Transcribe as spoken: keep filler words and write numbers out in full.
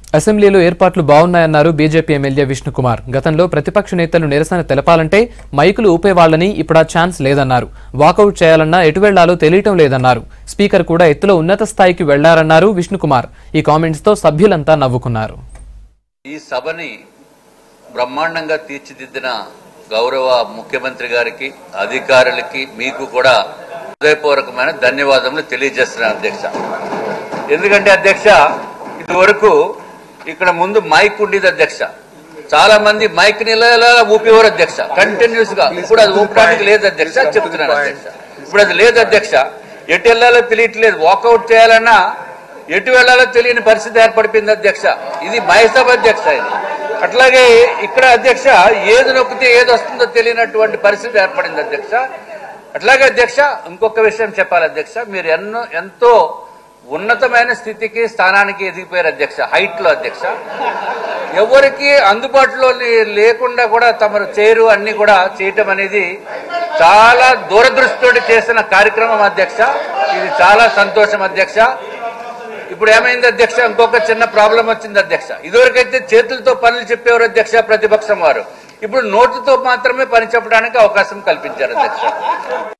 అసెంబ్లీలో ఏర్పాట్లు బాగున్నాయన్నారు BJP MLA Vishnukumar. గతంలో ప్రతిపక్ష నేతలు నిరసన తెలపాలంటే మైకులు ఊపేవాళ్లని ఇప్పుడు ఆ ఛాన్స్ లేదన్నారు. వాకౌట్ చేయాలన్నా ఎటు వెళ్లాలో తెలియటం లేదన్నారు. స్పీకర్ కూడా ఎత్తులో ఉన్నత స్థాయికి వెళ్లారన్నారు విష్ణుకుమార్. ఈ కామెంట్స్ తో సభ్యులంతా నవ్వుకున్నారు. ఈ సభని బ్రహ్మాండంగా తీర్చిదిద్దిన గౌరవ ముఖ్యమంత్రి గారికి, అధికారులకి, మీకు కూడా హృదయపూర్వకమైన ధన్యవాదములు తెలియజేస్తున్నాను అధ్యక్ష. ఎందుకంటే అధ్యక్ష, ఇదివరకు ఇక్కడ ముందు మైక్ ఉండేది అధ్యక్ష. చాలా మంది మైక్ ని ఊపేవారు అధ్యక్ష కంటిన్యూస్ గా. ఇప్పుడు అది ఊపడానికి లేదు అధ్యక్ష, చెప్తున్నాను అధ్యక్ష. ఇప్పుడు అది లేదు అధ్యక్ష. ఎటు వెళ్లాలో తెలియట్లేదు. వాకౌట్ చేయాలన్నా ఎటు వెళ్లాలో తెలియని పరిస్థితి ఏర్పడిపోయింది అధ్యక్ష. ఇది మహేసభ అధ్యక్ష. ఇది అట్లాగే ఇక్కడ అధ్యక్ష ఏది నొక్కితే ఏది వస్తుందో తెలియనటువంటి పరిస్థితి ఏర్పడింది అధ్యక్ష. అట్లాగే అధ్యక్ష ఇంకొక విషయం చెప్పాలి అధ్యక్ష. మీరు ఎన్నో ఎంతో ఉన్నతమైన స్థితికి, స్థానానికి ఎదిగిపోయారు అధ్యక్ష. హైట్ లో అధ్యక్ష ఎవరికి అందుబాటులో లేకుండా కూడా తమరు చేరు అన్ని కూడా చేయటం అనేది చాలా దూరదృష్టితోటి చేసిన కార్యక్రమం అధ్యక్ష. ఇది చాలా సంతోషం అధ్యక్ష. ఇప్పుడు ఏమైంది అధ్యక్ష, ఇంకొక చిన్న ప్రాబ్లం వచ్చింది అధ్యక్ష. ఇదివరకైతే చేతులతో పనులు చెప్పేవారు అధ్యక్ష ప్రతిపక్షం వారు. ఇప్పుడు నోటుతో మాత్రమే పని చెప్పడానికి అవకాశం కల్పించారు అధ్యక్ష.